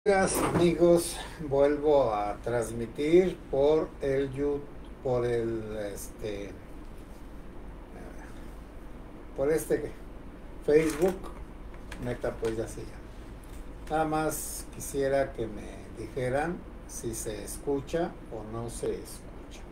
Amigos, vuelvo a transmitir por el YouTube, por el por este Facebook, Meta pues ya se llama. Nada más quisiera que me dijeran si se escucha o no se escucha.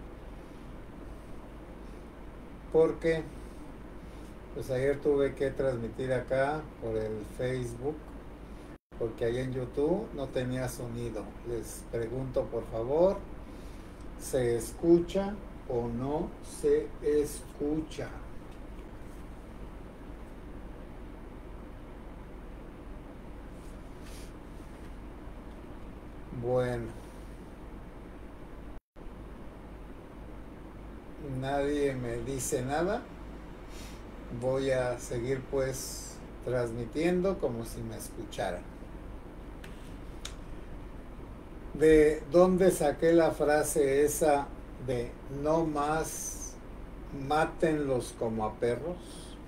Porque pues ayer tuve que transmitir acá por el Facebook porque ahí en YouTube no tenía sonido. Les pregunto por favor, ¿se escucha o no se escucha? Bueno, nadie me dice nada. Voy a seguir pues transmitiendo como si me escucharan. ¿De dónde saqué la frase esa de no más mátenlos como a perros?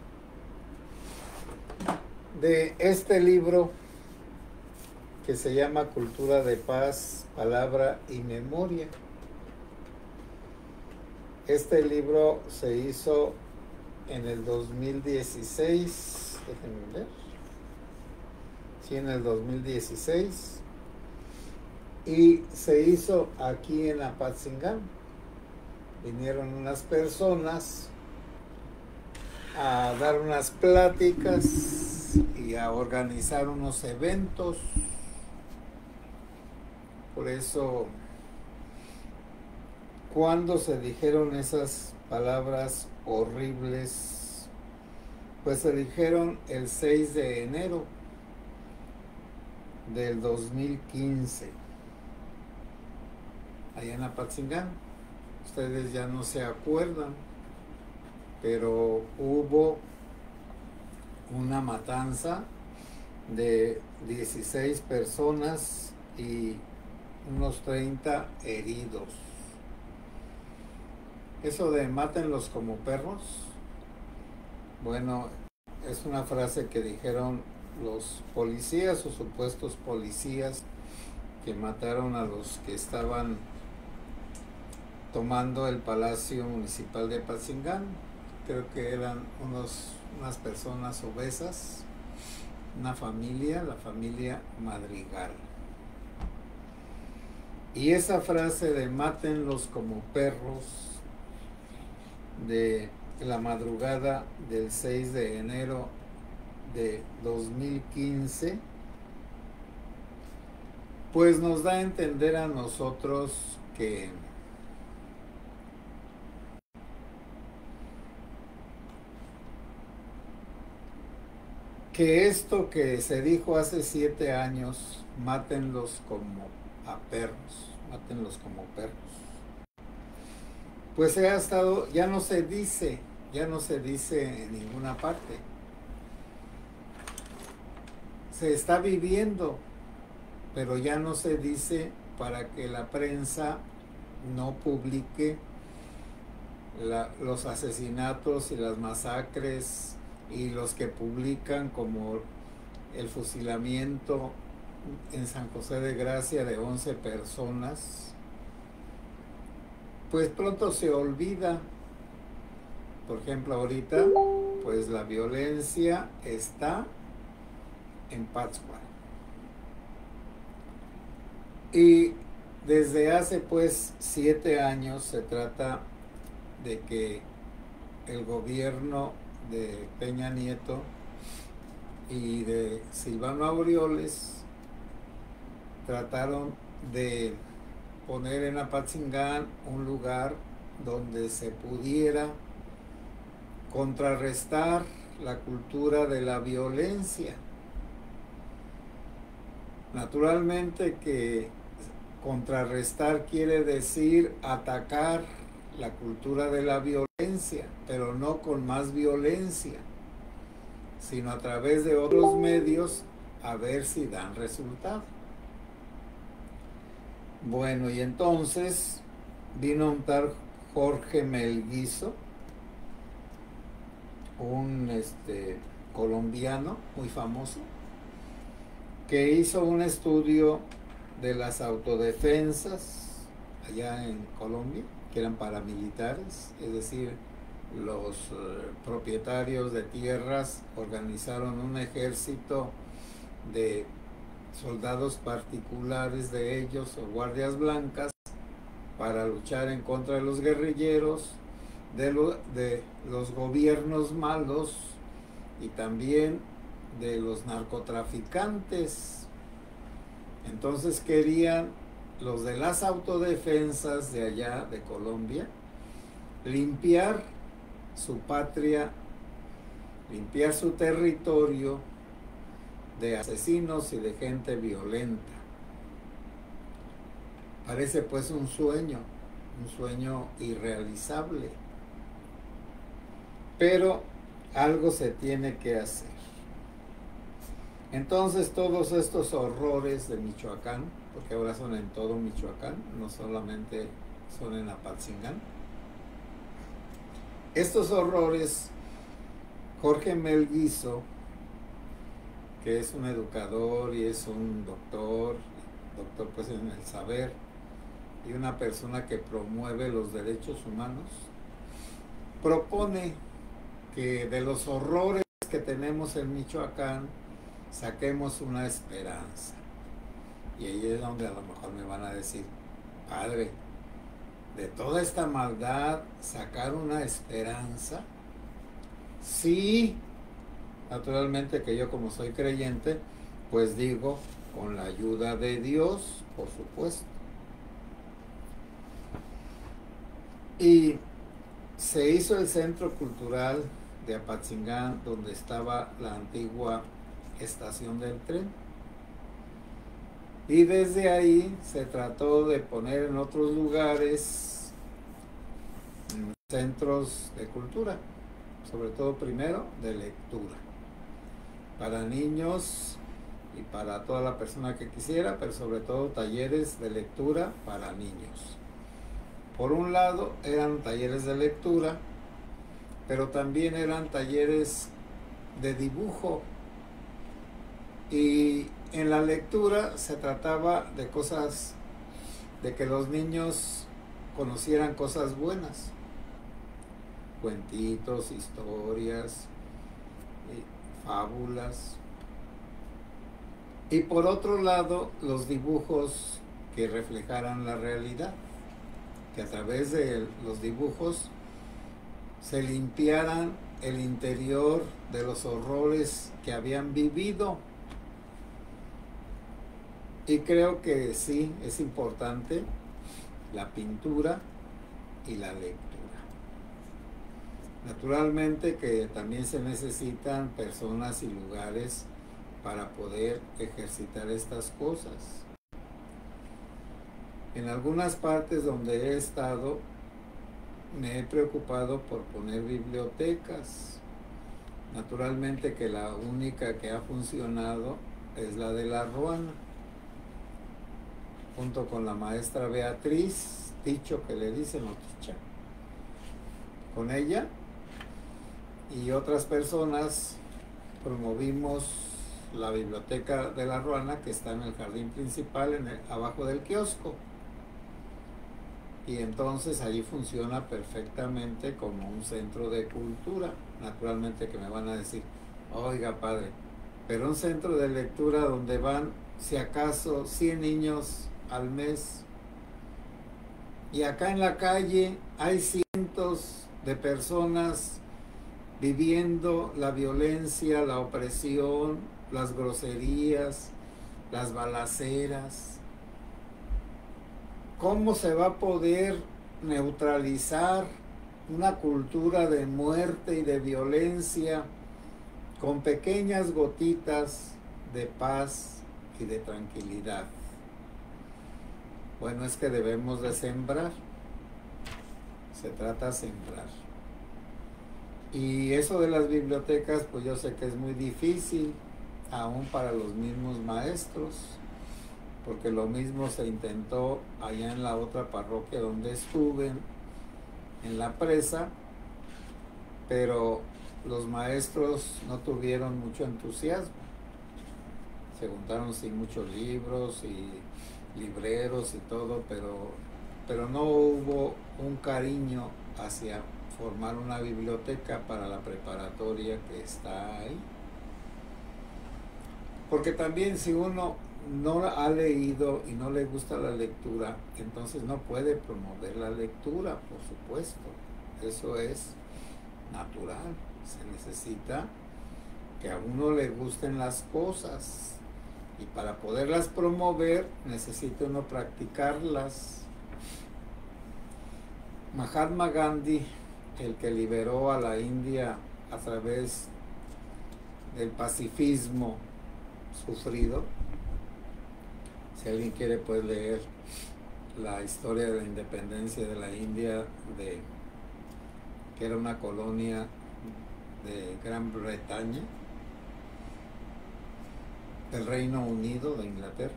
De este libro que se llama Cultura de Paz, Palabra y Memoria. Este libro se hizo en el 2016, déjenme ver, sí, en el 2016, y se hizo aquí en Apatzingán. Vinieron unas personas a dar unas pláticas y a organizar unos eventos. Por eso, cuando se dijeron esas palabras horribles, pues se dijeron el 6 de enero del 2015, allá en Apatzingán. Ustedes ya no se acuerdan, pero hubo una matanza de 16 personas y unos 30 heridos. Eso de mátenlos como perros, bueno, es una frase que dijeron los policías o supuestos policías que mataron a los que estaban tomando el Palacio Municipal de Apatzingán. Creo que eran unas personas obesas, una familia, la familia Madrigal. Y esa frase de mátenlos como perros, de la madrugada del 6 de enero de 2015, pues nos da a entender a nosotros que esto que se dijo hace 7 años, mátenlos como a perros, mátenlos como perros, pues se ha estado, ya no se dice en ninguna parte. Se está viviendo, pero ya no se dice para que la prensa no publique los asesinatos y las masacres y los que publican como el fusilamiento en San José de Gracia de 11 personas, pues pronto se olvida. Por ejemplo, ahorita, pues la violencia está en Pátzcuaro. Y desde hace pues 7 años se trata de que el gobierno de Peña Nieto y de Silvano Aureoles trataron de poner en Apatzingán un lugar donde se pudiera contrarrestar la cultura de la violencia. Naturalmente que contrarrestar quiere decir atacar la cultura de la violencia, pero no con más violencia, sino a través de otros medios, a ver si dan resultado. Bueno, y entonces vino un tal Jorge Melguizo, un colombiano muy famoso, que hizo un estudio de las autodefensas allá en Colombia, que eran paramilitares, es decir, los propietarios de tierras organizaron un ejército de soldados particulares de ellos o guardias blancas para luchar en contra de los guerrilleros, de los gobiernos malos y también de los narcotraficantes. Entonces querían los de las autodefensas de allá de Colombia limpiar su patria, limpiar su territorio de asesinos y de gente violenta. Parece pues un sueño irrealizable, pero algo se tiene que hacer. Entonces todos estos horrores de Michoacán, porque ahora son en todo Michoacán, no solamente son en Apatzingán, estos horrores, Jorge Melguizo, que es un educador y es un doctor pues en el saber, y una persona que promueve los derechos humanos, propone que de los horrores que tenemos en Michoacán saquemos una esperanza. Y ahí es donde a lo mejor me van a decir, padre, de toda esta maldad sacar una esperanza. Sí, naturalmente que yo, como soy creyente, pues digo, con la ayuda de Dios, por supuesto. Y se hizo el centro cultural de Apatzingán, donde estaba la antigua estación del tren. Y desde ahí se trató de poner en otros lugares centros de cultura, sobre todo primero de lectura, para niños y para toda la persona que quisiera, pero sobre todo talleres de lectura para niños. Por un lado eran talleres de lectura, pero también eran talleres de dibujo. Y en la lectura se trataba de cosas, de que los niños conocieran cosas buenas, cuentitos, historias, fábulas. Y por otro lado, los dibujos que reflejaran la realidad, que a través de los dibujos se limpiaran el interior de los horrores que habían vivido. Y creo que sí, es importante la pintura y la lectura. Naturalmente que también se necesitan personas y lugares para poder ejercitar estas cosas. En algunas partes donde he estado, me he preocupado por poner bibliotecas. Naturalmente que la única que ha funcionado es la de La Ruana, junto con la maestra Beatriz Ticho, que le dicen, o Ticha. Con ella y otras personas promovimos la biblioteca de La Ruana, que está en el jardín principal, abajo del kiosco. Y entonces allí funciona perfectamente como un centro de cultura. Naturalmente que me van a decir, oiga padre, pero un centro de lectura donde van, si acaso, 100 niños al mes, y acá en la calle hay cientos de personas viviendo la violencia, la opresión, las groserías, las balaceras. ¿Cómo se va a poder neutralizar una cultura de muerte y de violencia con pequeñas gotitas de paz y de tranquilidad? Bueno, es que debemos de sembrar. Se trata de sembrar. Y eso de las bibliotecas, pues yo sé que es muy difícil, aún para los mismos maestros, porque lo mismo se intentó allá en la otra parroquia donde estuve, en La Presa, pero los maestros no tuvieron mucho entusiasmo. Se juntaron sí muchos libros y libreros y todo, pero no hubo un cariño hacia formar una biblioteca para la preparatoria que está ahí. Porque también si uno no ha leído y no le gusta la lectura, entonces no puede promover la lectura, por supuesto. Eso es natural. Se necesita que a uno le gusten las cosas y para poderlas promover necesita uno practicarlas. Mahatma Gandhi, el que liberó a la India a través del pacifismo sufrido, si alguien quiere puede leer la historia de la independencia de la India, que era una colonia de Gran Bretaña, del Reino Unido de Inglaterra.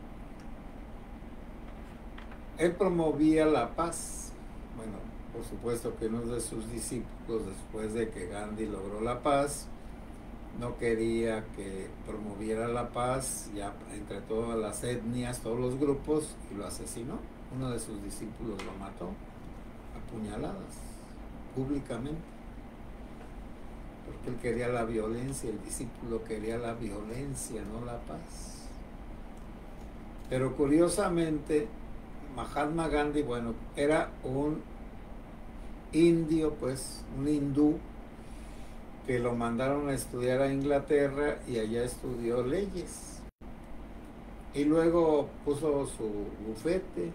Él promovía la paz. Bueno, por supuesto que uno de sus discípulos, después de que Gandhi logró la paz, no quería que promoviera la paz ya entre todas las etnias, todos los grupos, y lo asesinó. Uno de sus discípulos lo mató a puñaladas públicamente, porque él quería la violencia, el discípulo quería la violencia, no la paz. Pero curiosamente Mahatma Gandhi, bueno, era un indio, pues un hindú, que lo mandaron a estudiar a Inglaterra y allá estudió leyes. Y luego puso su bufete,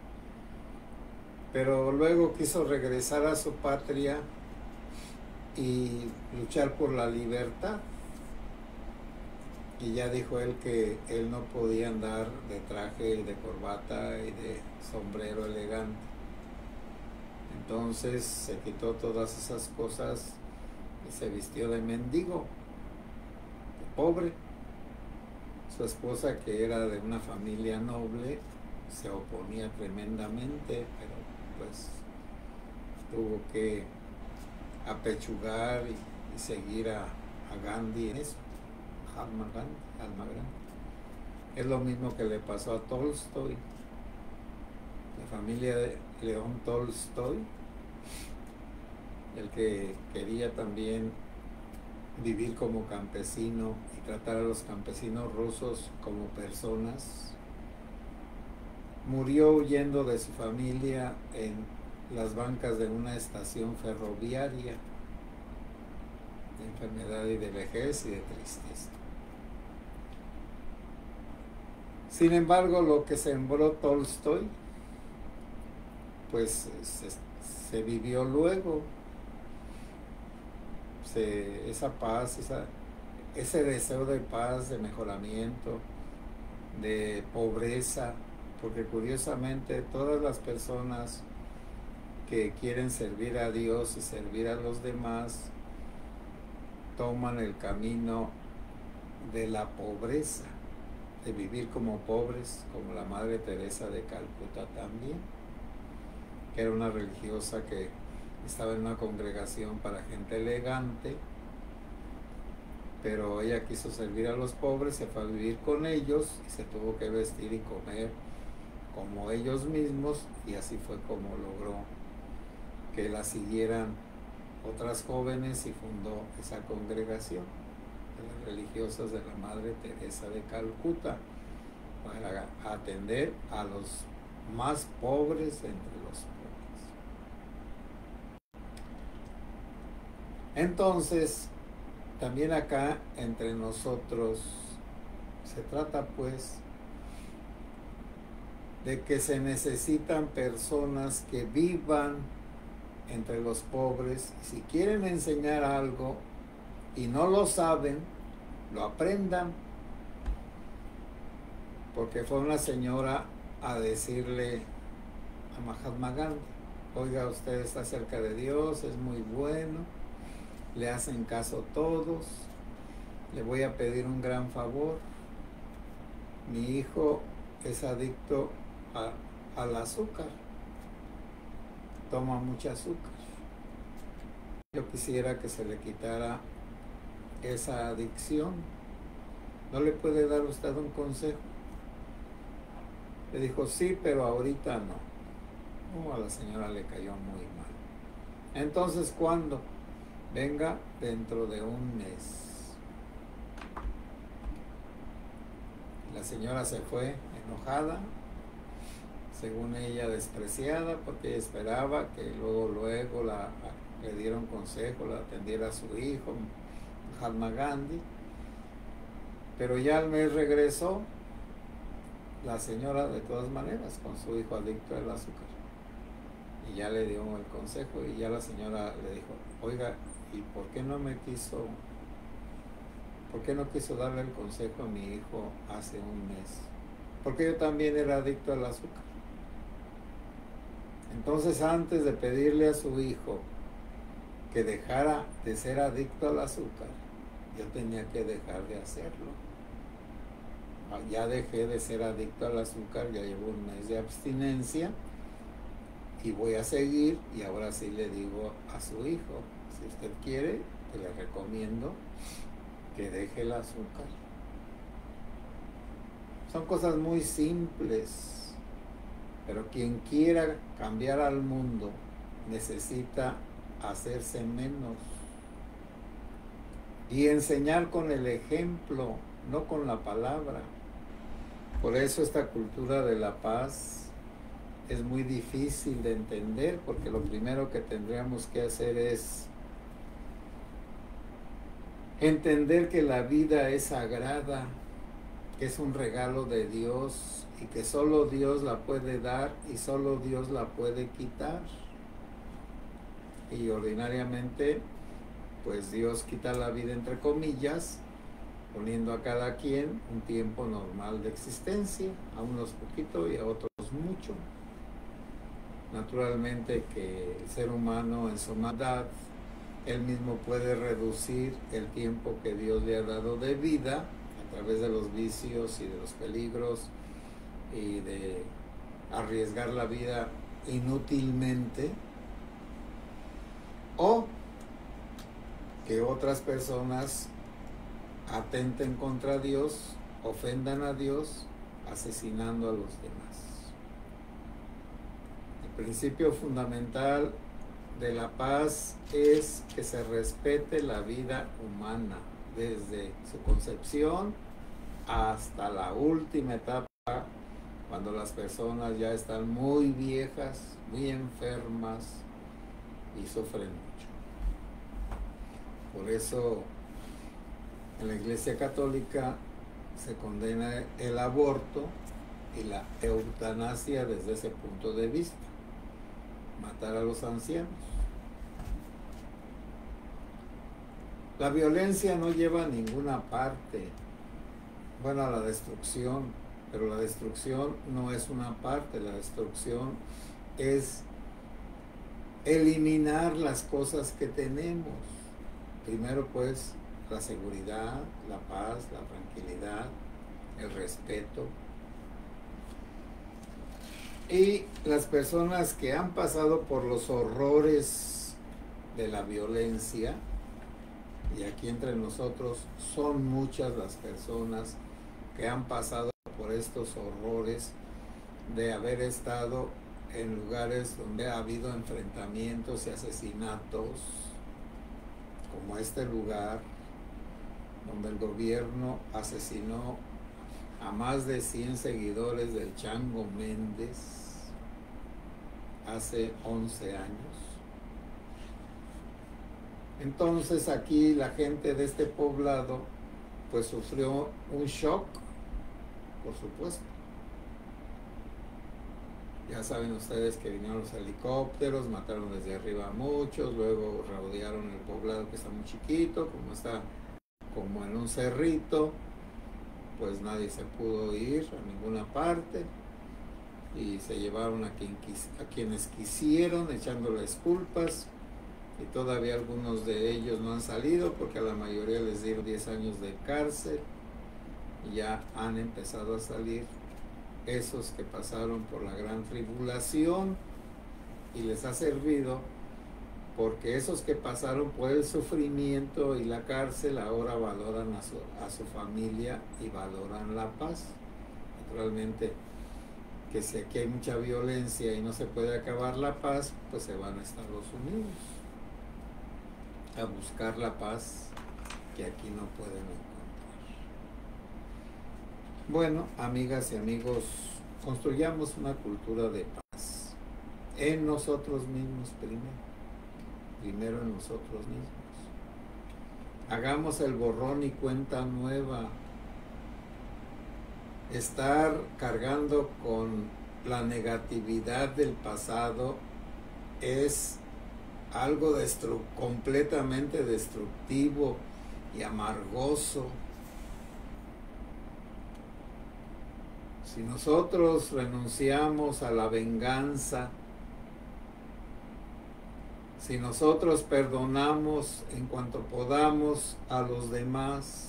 pero luego quiso regresar a su patria y luchar por la libertad. Y ya dijo él que él no podía andar de traje y de corbata y de sombrero elegante. Entonces se quitó todas esas cosas y se vistió de mendigo, de pobre. Su esposa, que era de una familia noble, se oponía tremendamente, pero pues tuvo que apechugar y seguir a Gandhi en eso. Mahatma Gandhi. Es lo mismo que le pasó a Tolstoy, la familia de León Tolstoy, el que quería también vivir como campesino y tratar a los campesinos rusos como personas. Murió huyendo de su familia en las bancas de una estación ferroviaria, de enfermedad y de vejez y de tristeza. Sin embargo, lo que sembró Tolstoy, pues se vivió luego. Esa paz, ese deseo de paz, de mejoramiento, de pobreza, porque curiosamente todas las personas que quieren servir a Dios y servir a los demás toman el camino de la pobreza, de vivir como pobres, como la Madre Teresa de Calcuta también, que era una religiosa que estaba en una congregación para gente elegante, pero ella quiso servir a los pobres, se fue a vivir con ellos y se tuvo que vestir y comer como ellos mismos, y así fue como logró que la siguieran otras jóvenes y fundó esa congregación de las religiosas de la Madre Teresa de Calcuta para atender a los más pobres entre los pobres. Entonces, también acá entre nosotros se trata pues de que se necesitan personas que vivan entre los pobres, y si quieren enseñar algo y no lo saben, lo aprendan. Porque fue una señora a decirle a Mahatma Gandhi: oiga, usted está cerca de Dios, es muy bueno, le hacen caso todos, le voy a pedir un gran favor. Mi hijo es adicto al azúcar, toma mucho azúcar. Yo quisiera que se le quitara esa adicción ¿no le puede dar usted un consejo? Le dijo, sí, pero ahorita no. A la señora le cayó muy mal. Entonces, ¿cuándo? Venga dentro de un mes. La señora se fue enojada, según ella despreciada, porque ella esperaba que luego le diera un consejo, la atendiera a su hijo, Mahatma Gandhi. Pero ya al mes regresó la señora de todas maneras con su hijo adicto al azúcar. Y ya le dio el consejo y ya la señora le dijo, oiga, ¿y por qué no quiso darle el consejo a mi hijo hace un mes? Porque yo también era adicto al azúcar. Entonces, antes de pedirle a su hijo que dejara de ser adicto al azúcar, yo tenía que dejar de hacerlo. Ya dejé de ser adicto al azúcar, ya llevo un mes de abstinencia y voy a seguir, y ahora sí le digo a su hijo, si usted quiere, le recomiendo que deje el azúcar. Son cosas muy simples, pero quien quiera cambiar al mundo necesita hacerse menos y enseñar con el ejemplo, no con la palabra. Por eso esta cultura de la paz es muy difícil de entender, porque lo primero que tendríamos que hacer es entender que la vida es sagrada, que es un regalo de Dios y que solo Dios la puede dar y solo Dios la puede quitar. Y ordinariamente, pues Dios quita la vida entre comillas, poniendo a cada quien un tiempo normal de existencia, a unos poquito y a otros mucho. Naturalmente que el ser humano en su maldad, él mismo puede reducir el tiempo que Dios le ha dado de vida a través de los vicios y de los peligros y de arriesgar la vida inútilmente, o que otras personas atenten contra Dios, ofendan a Dios, asesinando a los demás. El principio fundamental de la paz es que se respete la vida humana desde su concepción hasta la última etapa, cuando las personas ya están muy viejas, muy enfermas y sufren mucho. Por eso en la Iglesia Católica se condena el aborto y la eutanasia desde ese punto de vista, matar a los ancianos. La violencia no lleva a ninguna parte, bueno, a la destrucción, pero la destrucción no es una parte, la destrucción es eliminar las cosas que tenemos. Primero pues la seguridad, la paz, la tranquilidad, el respeto. Y las personas que han pasado por los horrores de la violencia, y aquí entre nosotros son muchas las personas que han pasado por estos horrores de haber estado en lugares donde ha habido enfrentamientos y asesinatos, como este lugar donde el gobierno asesinó a más de 100 seguidores del Chango Méndez hace 11 años. Entonces aquí la gente de este poblado pues sufrió un shock, por supuesto. Ya saben ustedes que vinieron los helicópteros, mataron desde arriba a muchos, luego rodearon el poblado que está muy chiquito, como está como en un cerrito, pues nadie se pudo ir a ninguna parte y se llevaron a quienes quisieron, echándoles culpas, y todavía algunos de ellos no han salido porque a la mayoría les dieron 10 años de cárcel y ya han empezado a salir esos que pasaron por la gran tribulación, y les ha servido porque esos que pasaron por el sufrimiento y la cárcel ahora valoran a su familia y valoran la paz. Naturalmente, que si aquí hay mucha violencia y no se puede acabar la paz, pues se van a Estados Unidos a buscar la paz que aquí no pueden encontrar. Bueno, amigas y amigos, construyamos una cultura de paz en nosotros mismos primero en nosotros mismos. Hagamos el borrón y cuenta nueva. Estar cargando con la negatividad del pasado es algo completamente destructivo y amargoso. Si nosotros renunciamos a la venganza, si nosotros perdonamos en cuanto podamos a los demás,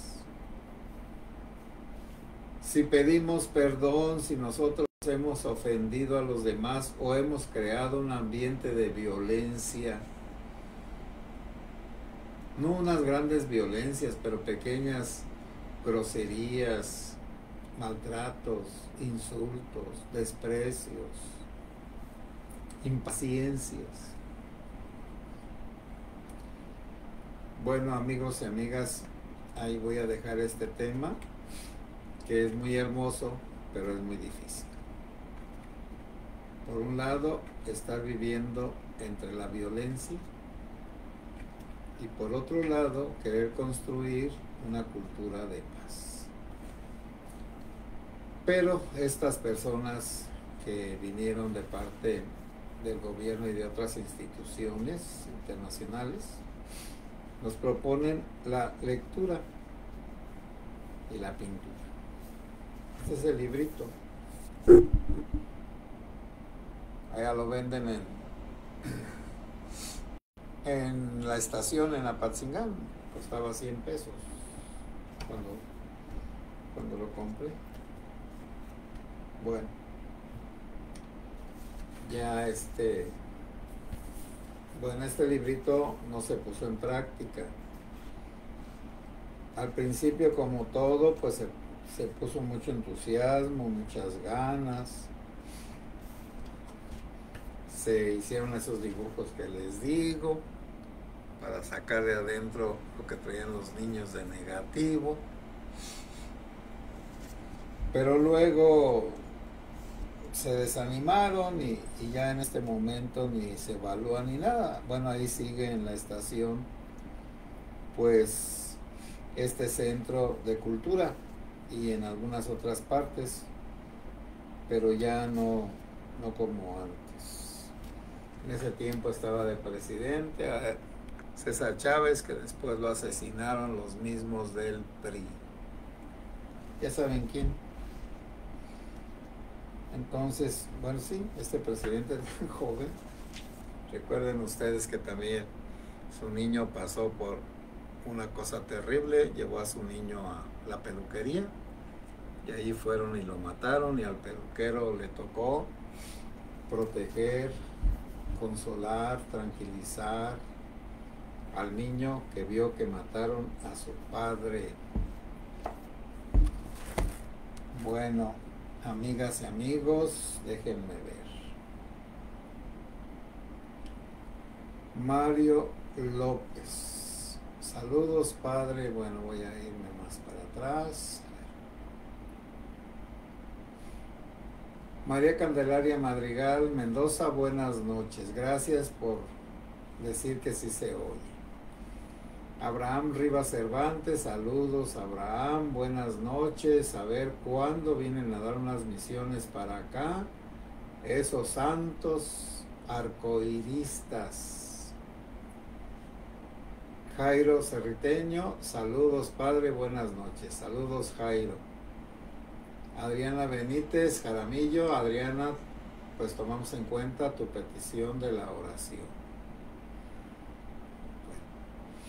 si pedimos perdón, si nosotros hemos ofendido a los demás o hemos creado un ambiente de violencia, no unas grandes violencias, pero pequeñas groserías, maltratos, insultos, desprecios, impaciencias. Bueno, amigos y amigas, ahí voy a dejar este tema, que es muy hermoso, pero es muy difícil. Por un lado, estar viviendo entre la violencia y por otro lado, querer construir una cultura de paz. Pero estas personas que vinieron de parte del gobierno y de otras instituciones internacionales nos proponen la lectura y la pintura. Este es el librito. Allá lo venden en la estación, en Apatzingán. Costaba 100 pesos cuando lo compré. Bueno, ya este librito no se puso en práctica. Al principio, como todo, pues se puso mucho entusiasmo, muchas ganas. Se hicieron esos dibujos que les digo para sacar de adentro lo que traían los niños de negativo. Pero luego se desanimaron y ya en este momento ni se evalúa ni nada. Bueno, ahí sigue en la estación pues este centro de cultura y en algunas otras partes, pero ya no como antes. En ese tiempo estaba de presidente César Chávez, que después lo asesinaron los mismos del PRI. Ya saben quién. Entonces, bueno, sí, este presidente es joven. Recuerden ustedes que también su niño pasó por una cosa terrible, llevó a su niño a la peluquería y ahí fueron y lo mataron, y al peluquero le tocó proteger, consolar, tranquilizar al niño que vio que mataron a su padre. Bueno, amigas y amigos, déjenme ver. Mario López. Saludos, padre. Bueno, voy a irme más para atrás. María Candelaria Madrigal Mendoza, buenas noches. Gracias por decir que sí se oye. Abraham Rivas Cervantes, saludos Abraham, buenas noches. A ver cuándo vienen a dar unas misiones para acá. Esos santos arcoiristas. Jairo Cerriteño, saludos padre, buenas noches. Saludos Jairo. Adriana Benítez Jaramillo, Adriana, pues tomamos en cuenta tu petición de la oración.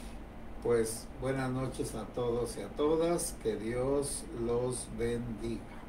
Pues buenas noches a todos y a todas, que Dios los bendiga.